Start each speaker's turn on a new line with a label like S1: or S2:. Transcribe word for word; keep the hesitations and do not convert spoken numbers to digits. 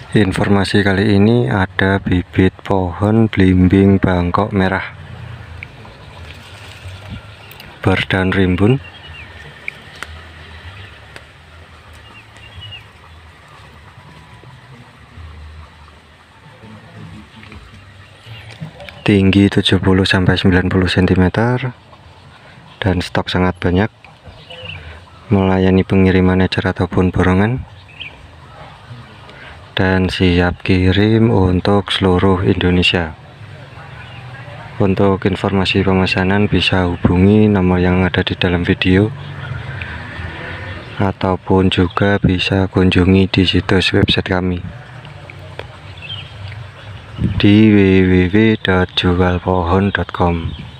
S1: Informasi kali ini ada bibit pohon belimbing bangkok merah berdaun rimbun. Tinggi tujuh puluh sampai sembilan puluh sentimeter dan stok sangat banyak. Melayani pengiriman ecer ataupun borongan. Dan siap kirim untuk seluruh Indonesia. Untuk informasi pemesanan bisa hubungi nomor yang ada di dalam video, ataupun juga bisa kunjungi di situs website kami di w w w titik jual pohon titik com.